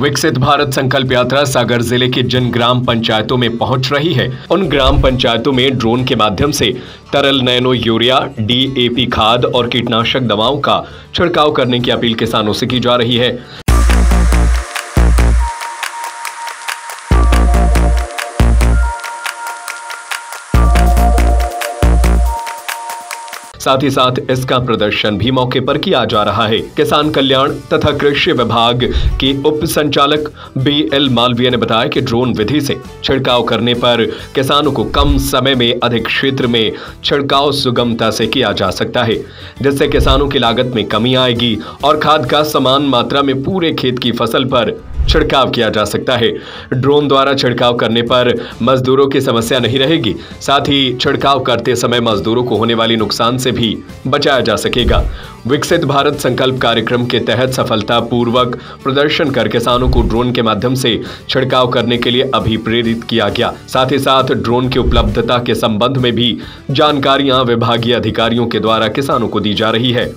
विकसित भारत संकल्प यात्रा सागर जिले की जिन ग्राम पंचायतों में पहुंच रही है, उन ग्राम पंचायतों में ड्रोन के माध्यम से तरल नैनो यूरिया, डीएपी खाद और कीटनाशक दवाओं का छिड़काव करने की अपील किसानों से की जा रही है। साथ ही साथ इसका प्रदर्शन भी मौके पर किया जा रहा है। किसान कल्याण तथा कृषि विभाग के उप संचालक बीएल मालवीय ने बताया कि ड्रोन विधि से छिड़काव करने पर किसानों को कम समय में अधिक क्षेत्र में छिड़काव सुगमता से किया जा सकता है, जिससे किसानों की लागत में कमी आएगी और खाद का समान मात्रा में पूरे खेत की फसल पर छिड़काव किया जा सकता है। ड्रोन द्वारा छिड़काव करने पर मजदूरों की समस्या नहीं रहेगी, साथ ही छिड़काव करते समय मजदूरों को होने वाली नुकसान से भी बचाया जा सकेगा। विकसित भारत संकल्प कार्यक्रम के तहत सफलतापूर्वक प्रदर्शन कर किसानों को ड्रोन के माध्यम से छिड़काव करने के लिए अभिप्रेरित किया गया। साथ ही साथ ड्रोन की उपलब्धता के संबंध में भी जानकारियां विभागीय अधिकारियों के द्वारा किसानों को दी जा रही है।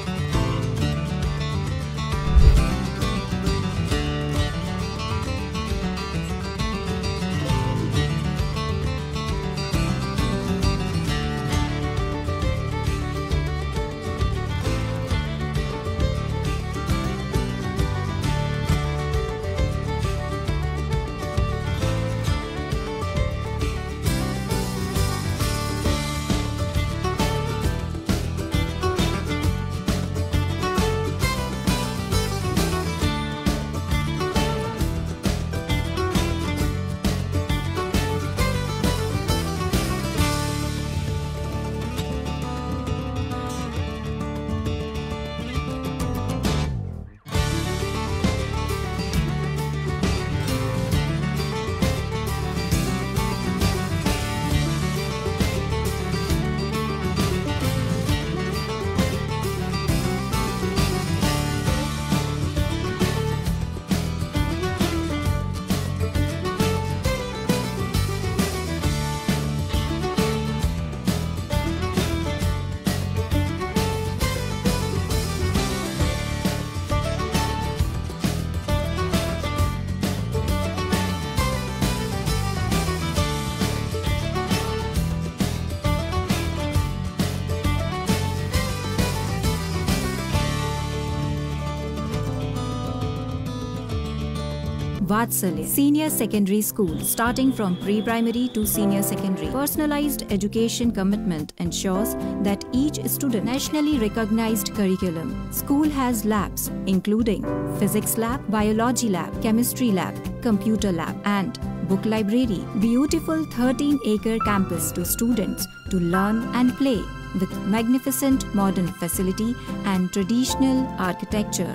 Vatsalya Senior Secondary School, starting from pre-primary to senior secondary. Personalized education commitment ensures that each student nationally recognized curriculum. School has labs including physics lab, biology lab, chemistry lab, computer lab and book library. Beautiful 13-acre campus to students to learn and play with magnificent modern facility and traditional architecture.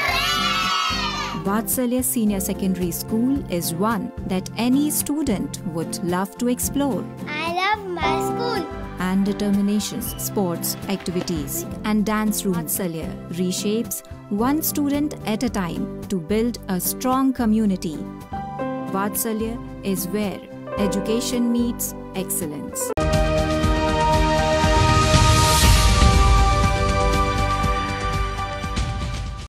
Vatsalya Senior Secondary School is one that any student would love to explore. I love my school. And determination, sports, activities and dance room. Vatsalya reshapes one student at a time to build a strong community. Vatsalya is where education meets excellence.